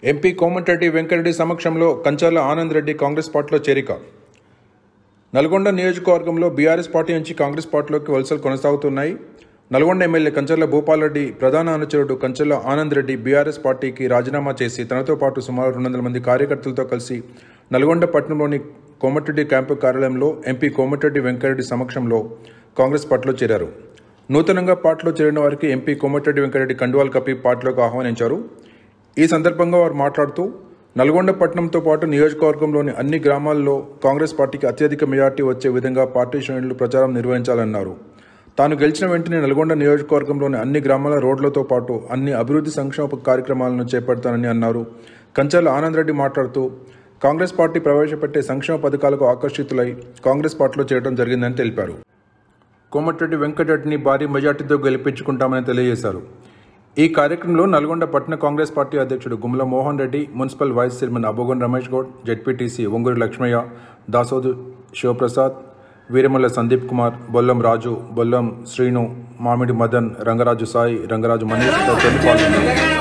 MP Komatireddy Venkatareddy సమక్షంలో కంచర్ల ఆనంద్ రెడ్డి కాంగ్రెస్ పార్టీలో చేరిక. నల్గొండ నియోజకవర్గంలో బీఆర్ఎస్ పార్టీ నుంచి కాంగ్రెస్ పార్టీలోకి వలసలు కొనసాగుతున్నాయి. నల్గొండ ఎమ్మెల్యే కంచర్ల భూపాల్ రెడ్డి ప్రధాన అనుచరుడు కంచర్ల ఆనంద్ రెడ్డి బీఆర్ఎస్ పార్టీకి రాజీనామా చేసి తనతో పాటు సుమారు 200 మంది కార్యకర్తలతో కలిసి నల్గొండ పట్టణంలోని కోమటిరెడ్డి క్యాంపు కార్యాలయంలో ఎంపీ కోమటిరెడ్డి వెంకటరెడ్డి సమక్షంలో కాంగ్రెస్ పార్టీలో చేరారు. నూతనంగా పార్టీలో చేరిన వారికి ఎంపీ కోమటిరెడ్డి వెంకటరెడ్డి కండువాలు కప్పి పార్టీలోకి ఆహ్వానించారు. ఈ సందర్భంగా వారు మాట్లాడుతూ నల్గొండ పట్టణంతో పాటు నియోజకవర్గంలోని అన్ని గ్రామాల్లో కాంగ్రెస్ పార్టీకి అత్యధిక మెజార్టీ వచ్చే విధంగా పార్టీ శ్రేణులు ప్రచారం నిర్వహించాలన్నారు. తాను గెలిచిన వెంటనే నల్గొండ నియోజకవర్గంలోని అన్ని గ్రామాల రోడ్లతో పాటు అన్ని అభివృద్ధి సంక్షేమ కార్యక్రమాలను చేపడతానని అన్నారు. కంచర్ల ఆనంద్ రెడ్డి మాట్లాడుతూ కాంగ్రెస్ పార్టీ ప్రవేశపెట్టే సంక్షేమ పథకాలకు ఆకర్షితులై కాంగ్రెస్ పార్టీలో చేరడం జరిగిందని తెలిపారు. కోమటిరెడ్డి వెంకటరెడ్డిని భారీ మెజార్టీతో గెలిపించుకుంటామని తెలియజేశారు. ఈ కార్యక్రమంలో నల్గొండ పట్టణ కాంగ్రెస్ పార్టీ అధ్యక్షుడు Gummala Mohan Reddy, municipal vice chairman Abogan Ramesh Goud, ZPTC Onguri Lakshmaiah, Dasodu Shivaprasad, Veeramalla Sandeep Kumar, Bollam Raju, Bollam Srinu, Mamidi Madan, Rangaraju Sai, Rangaraju Manish తదితరులు పాల్గొన్నారు.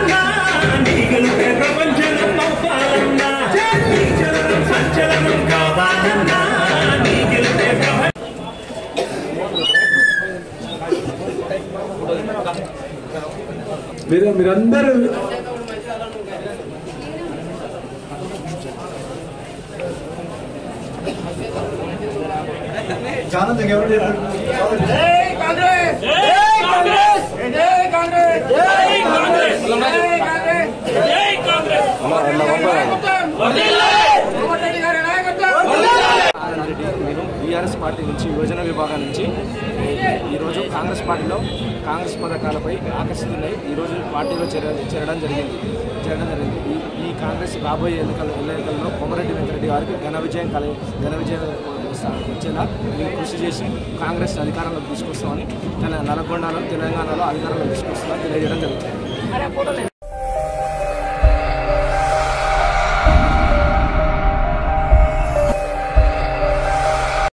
మీరందరూ బీఆర్ఎస్ పార్టీ నుంచి యువజన విభాగం నుంచి ఈరోజు కాంగ్రెస్ పార్టీలో కాంగ్రెస్ పథకాలపై ఆకర్షితున్నాయి. ఈరోజు పార్టీలో చేరడం జరిగింది. ఈ కాంగ్రెస్ రాబోయే ఎన్నికల్లో కోమటిరెడ్డి వెంకటరెడ్డి గారికి ఘన విజయం వచ్చేలా మేము కృషి చేసి కాంగ్రెస్ అధికారంలోకి తీసుకొస్తామని నల్గొండలో తెలంగాణలో అధికారంలోకి తీసుకొస్తామని తెలియజేయడం జరుగుతుంది.